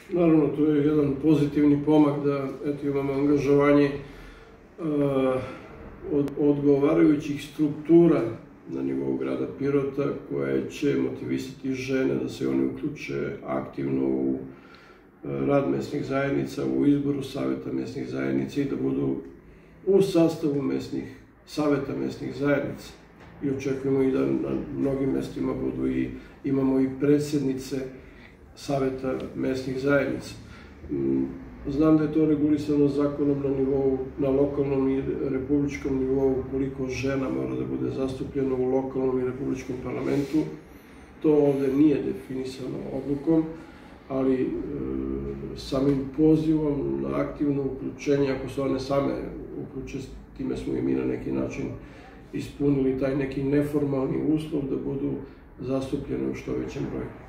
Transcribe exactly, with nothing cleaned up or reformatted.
Naravno, to je jedan pozitivni pomak da eto, imamo angažovanje od odgovarajućih struktura na nivou grada Pirota koje će motivisati žene da se oni uključe aktivno u rad mesnih zajednica, u izboru saveta mesnih zajednica i da budu u sastavu mesnih saveta mesnih zajednica. I očekujemo i da na mnogim mestima budu i imamo i predsjednice saveta mesnih zajednica. Znam da je to regulisano zakonom na nivou, na lokalnom i republičkom nivou, koliko žena mora da bude zastupljeno u lokalnom i republičkom parlamentu. To ovde nije definisano odlukom, ali samim pozivom na aktivno uključenje, ako se one same uključe, time smo i mi na neki način ispunili taj neki neformalni uslov da budu zastupljene u što većem broju.